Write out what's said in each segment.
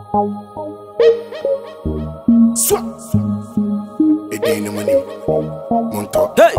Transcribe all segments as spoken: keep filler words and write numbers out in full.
Swat. It ain't no money. Monto. Hey.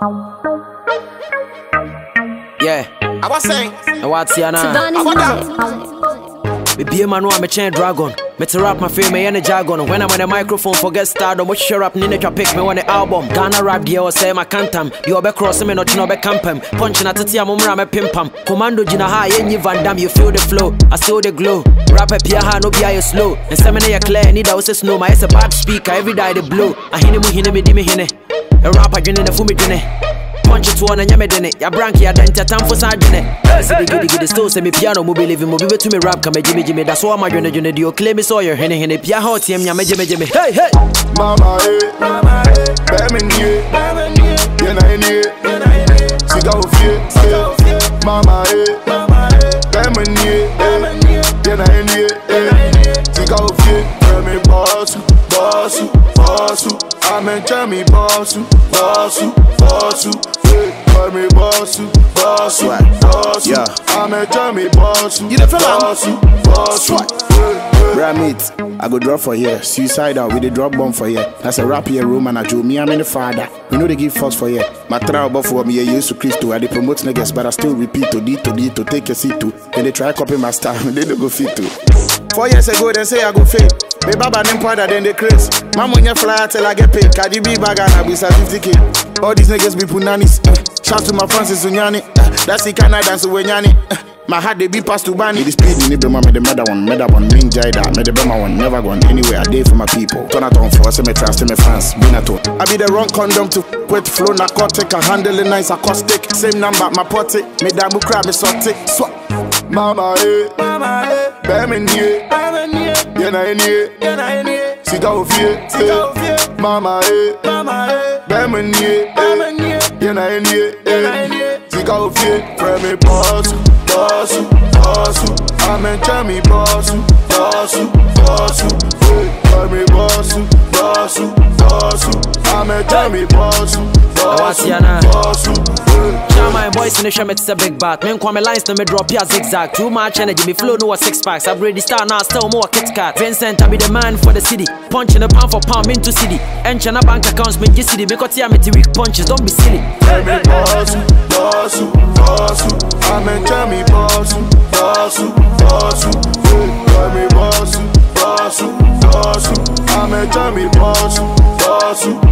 Yeah. I was saying. What's your name? Be a man who I'm a chain dragon. Me to rap my fame, me and a jargon. When I'm on the microphone, forget stardom. What share up, Nina pick me on the album. Ghana rap, the or say my cantam. You be crossing me, not you know be campem. Punching at the tea, I'm a pim pam. Commando Gina high, any Van Dam, you feel the flow. I still the glow. Rap a pia, no be I slow. And seven a clear, need I snow. My ass a bad speaker, every day the blow. I hit him, hit him, hit me, hit me. A rapper, you need a fumi dinner. Punch it to one and yamedene. Ya branky, ya dent, ya time for sardine. Say the giddy still say me piano, mobile living, mobile to me rap, come Jimmy Jimmy. That's why my journey, journey, you claim me so your henny, henny, pia hot, yam, yam, Jimmy Jimmy. Hey, hey, Mama, eh, Mama, eh, Bamin, ye, Bamin, ye, Yena, ye, Siga, ye, Mama, eh, Mama, eh, Bamin, ye, Yena, ye, Siga, ye, Bamin, boss, boss, boss, I'm a Jammy, boss, boss, boss. Me boss, boss, boss. Yeah, I'm a Jammy boss. You the fella? Boss, boss. Ramit, I go drop for here. Suicidal with the drop bomb for here. That's a rap here room and I do me. I'm in the father. We know they give fucks for here. My trial for me, I used to Christo. I they promote niggas, but I still repeat to D to D to take a seat to. And they try copy my style, they don't go fit to. Four years ago, they say I go fake. Me baba them powder, then they craze. My money fly till I get paid. Cardi B bag and I be fifty K. All these niggas be punanis. Shout to my Francis Unyani. That's the kind of dance with Nyani. My heart they be passed to Bani. The speed in the Bema, me the mother one, me that one, main Jida, me the Bema one, never gone anywhere. I day for my people. Turn it on for us, me trust me fans. Be not to. I be the wrong condom to quit flow narcotic. I handle it nice acoustic. Same number, my potty. Me damu crab, me sorty. Swap. Mama, eh, Mama, eh, Bamin, ye, Bamin, ye, Yena, ye, Yena, ye, Siga, ye, Mama, eh, Mama, eh, Bamin, ye, Bamin, ye, Yena, ye, Siga, ye, Frame boss, boss, boss. I'm a Jammy boss, boss, boss. Frame boss, boss, boss. I'm a Jammy boss, boss, boss. My voice in the show, it's a big bat. Me and lines to me drop ya zigzag. Too much energy, me flow no six packs. I'm ready star now, still more Kit Kat. Vincent, I be the man for the city. Punching a pound for pound into city. Entering a bank accounts, me G C D. Me got here, me to weak punches, don't be silly. Tell me boss, boss, boss. I'm a Jammy boss, boss, boss. Tell me boss, boss, boss. I'm a Jammy boss, boss.